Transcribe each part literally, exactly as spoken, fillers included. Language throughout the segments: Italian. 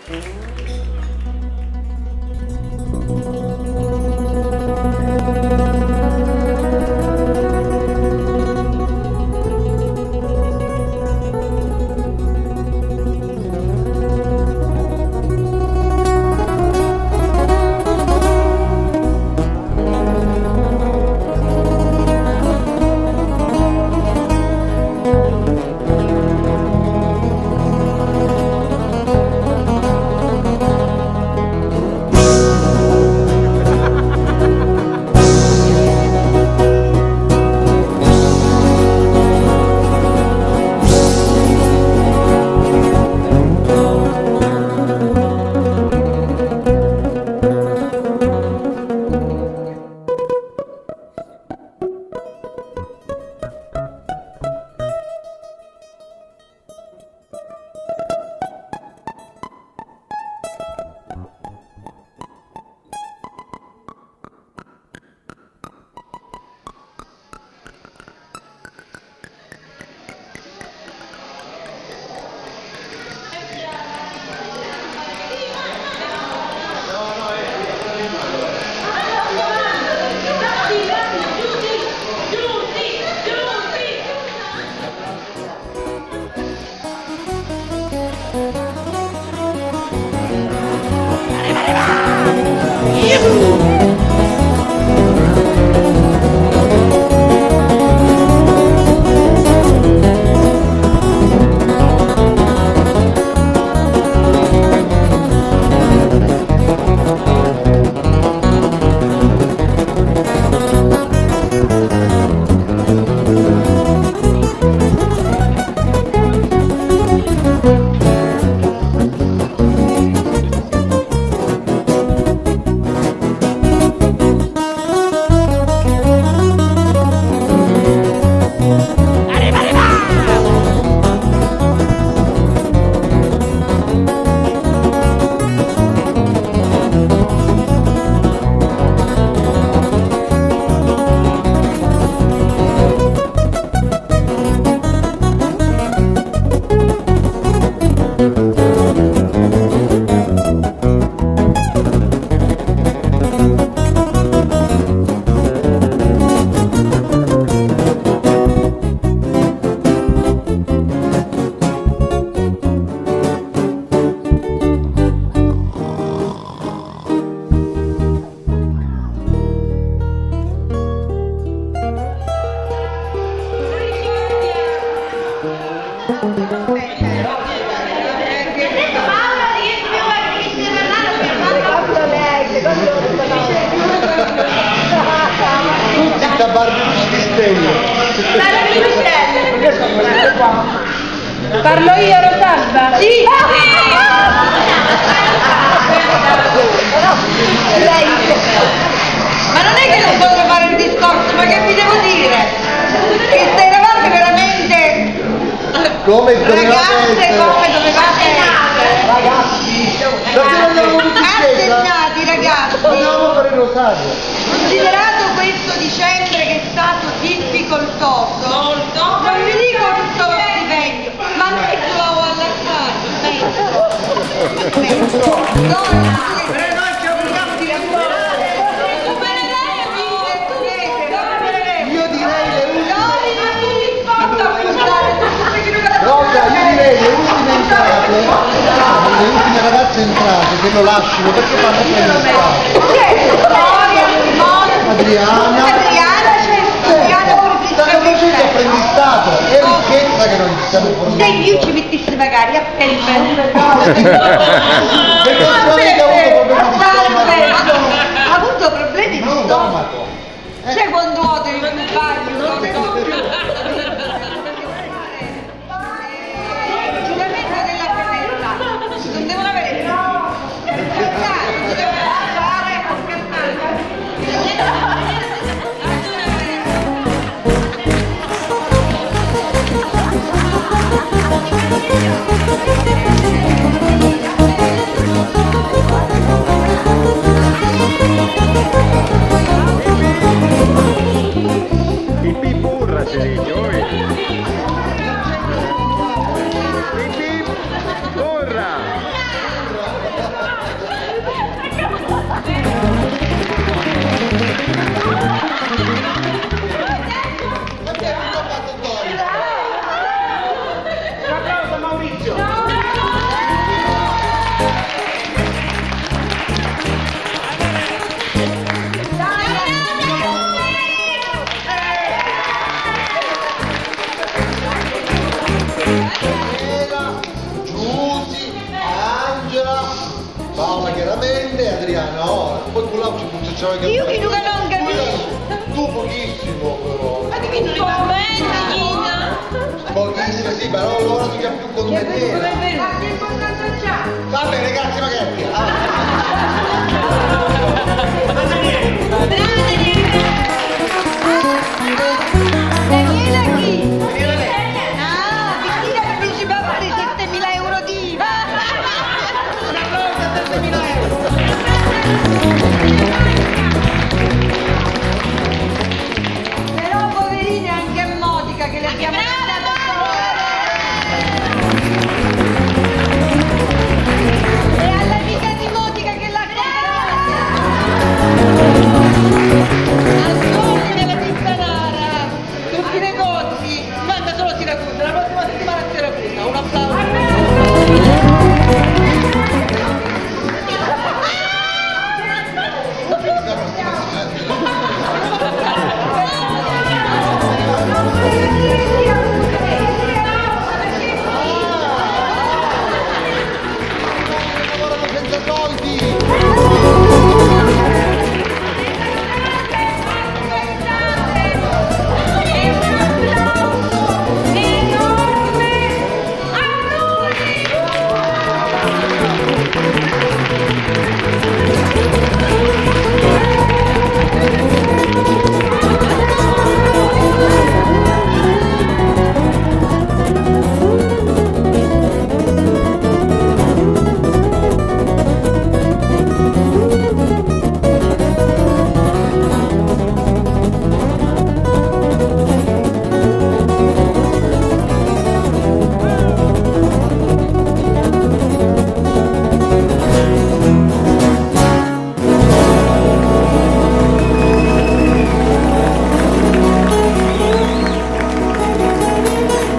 Tutti da Barbelucci di Stelle. Parlo io, Rosalba? Sì! Ma non è che non posso fare il discorso, ma che vi devo dire? Che se eravate veramente come ragazze, come dovevate essere. Ragazzi, perché non andiamo tutti in chiesa? Assegnati, ragazzi. Andiamo per il rosario. Considerato questo dicembre che è stato difficoltoso, molto, non vi dico tutto lo stipendio, ma mezzo all'assaggio, mezzo. Mezzo. Rosa, io direi le ultime entrate, le ultime ragazze entrate che lo lasciano perché fanno prendere Adriana, Adriana c'è Adriana stanno facendo apprendistato, è ricchezza che non ci stiamo formando. Se io ci mettessi magari a pelpe perché solamente ha avuto problemi di stomaco. C'è quando nuoto in un bagno, non so più. Non devono avere fare Paola chiaramente, Adriana ora, poi con l'altro ci c'è che... Io che non capisco. Tu pochissimo però. Ma di chi non ricordo? Pochissimo sì, però ora tu già più con me. Ma che importanza c'ha? Va bene ragazzi, magari. Daniela chi? Ah, Cristina partecipa a fare settemila euro di I V A. Una cosa, settemila euro. Però poverina anche a Monica che le abbiamo dato e all'amica di Monica che l'ha comprata. Della Pizzanara, tutti i negozi, manda solo Siracusa, la prossima settimana a Siracusa, un applauso. Lavorano senza soldi.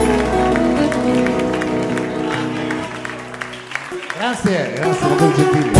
Grazie, grazie, molto gentili.